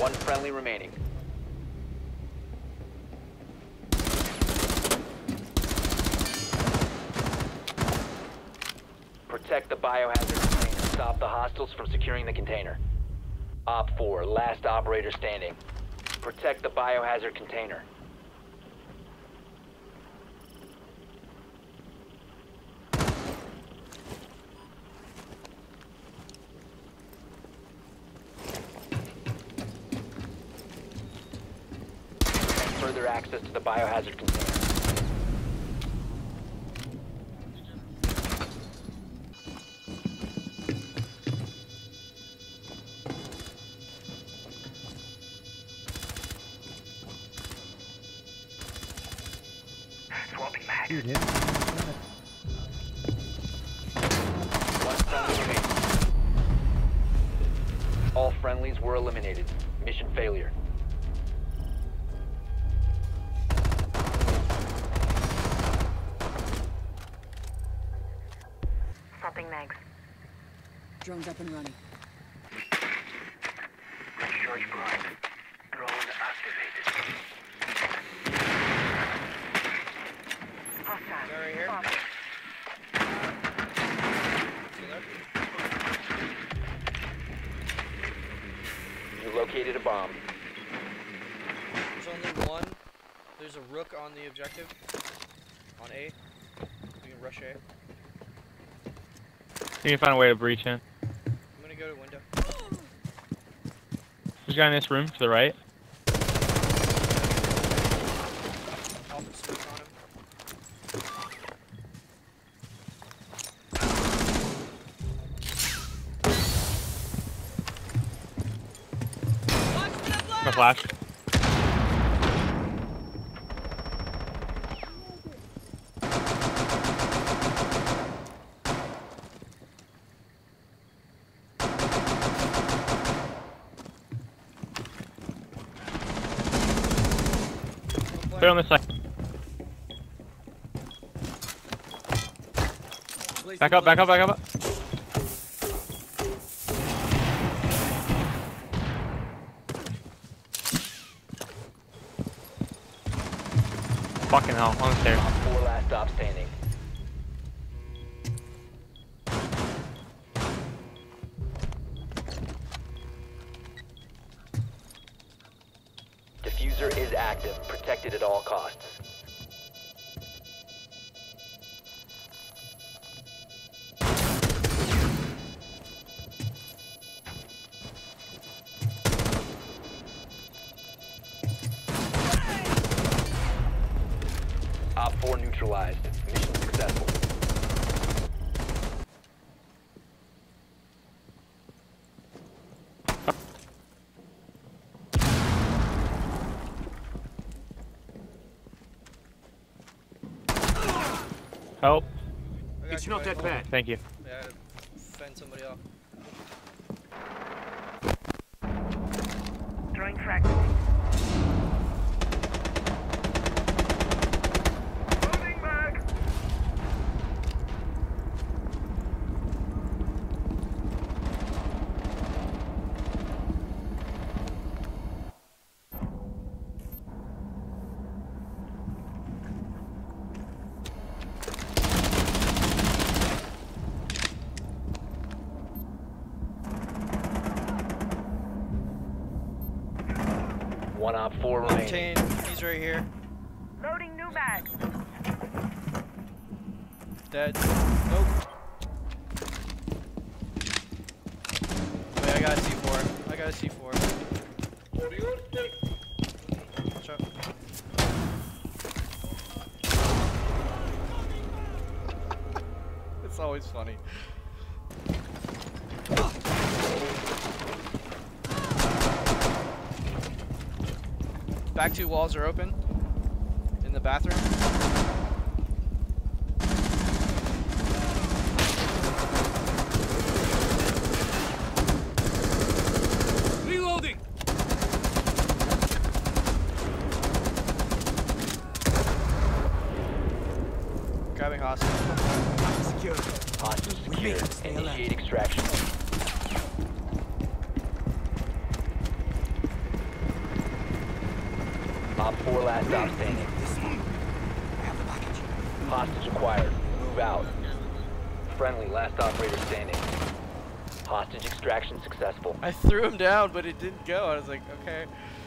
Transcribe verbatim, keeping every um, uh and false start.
One friendly remaining. Protect the biohazard container. Stop the hostiles from securing the container. Op four, last operator standing. Protect the biohazard container. Further access to the biohazard container. Swapping mag. Dude, hit. One friendly remaining. All friendlies were eliminated. Mission failure. Swapping mags. Drone's up and running. Charge prime. Drone activated. Hostile. They're right here. Spot. You located a bomb. There's only one. There's a rook on the objective. On A. We can rush A. You can find a way to breach in. I'm gonna go to window. There's a guy in this room to the right. I'll put smoke on him. No flash. Put it on this side. Back up, back up, back up. Fucking hell, on the stairs. Op four last stop standing. Diffuser is active. Protected at all costs. Op four neutralized. Mission successful. Help. I got It's you, not buddy. that bad. Thank you. Yeah, fend somebody off. Throwing fragment. Loading mag. One op four remaining. Obtain. He's right here. Loading new mag. Dead. Nope. Wait, I got a C four. I got a C four. Watch out. It's always funny. Back two walls are open. In the bathroom. Reloading. Grabbing hostage. Secure. Hostage Remain, secured. stay alert. Initiate extraction. Op four last stop standing. This one. I have the package. Hostage acquired. Move out. Friendly, last operator standing. Hostage extraction successful. I threw him down, but it didn't go. I was like, okay.